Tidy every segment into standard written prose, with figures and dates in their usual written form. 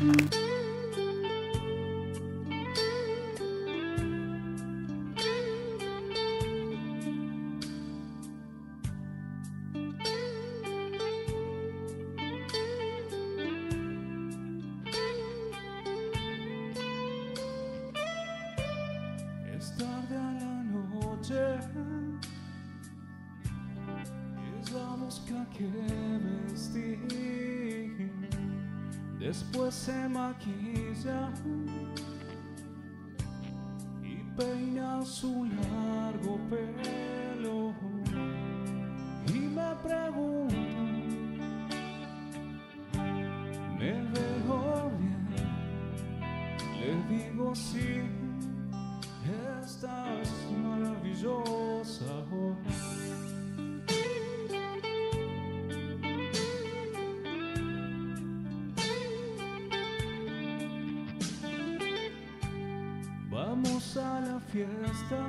Es tarde a la noche, es la mosca que vestir. Después se maquilla y peina su largo pelo. Y me pregunto, ¿me veo bien? Le digo sí. Estás maravillosa hoy. Vamos a la fiesta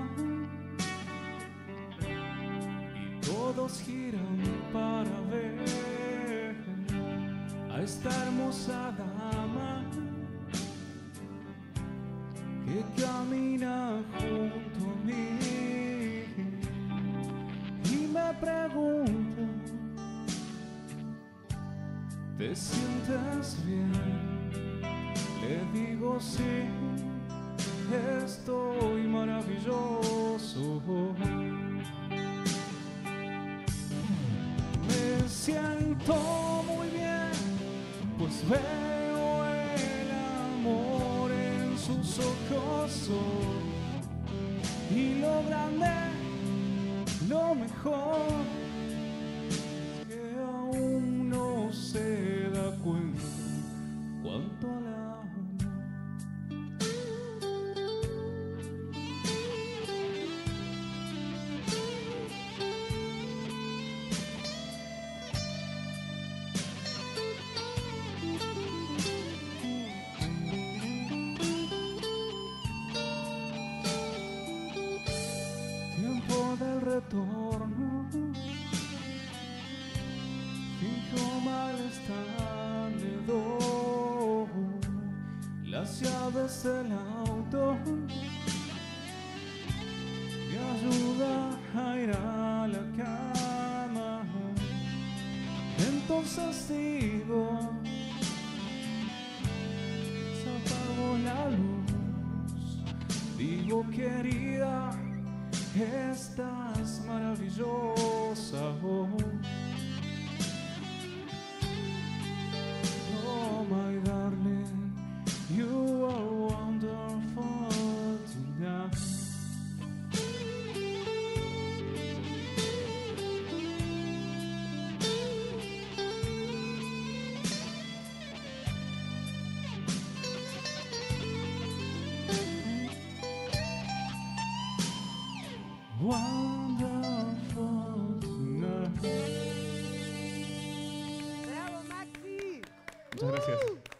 y todos giran para ver a esta hermosa dama que camina junto a mí y me pregunta, ¿te sientes bien? Le digo sí, estoy maravilloso. Me siento muy bien, pues veo el amor en sus ojos y lo grande, lo mejor, es que aún no se da cuenta cuánto la amo. Del retorno, finjo malestar, le doy las llaves del auto, me ayuda a ir a la cama. Entonces digo, se apagó la luz, digo querida, estás maravillosa. Oh my darling, you are wonderful tonight. Wonderful tonight. ¡Bravo, Maxi! Muchas gracias.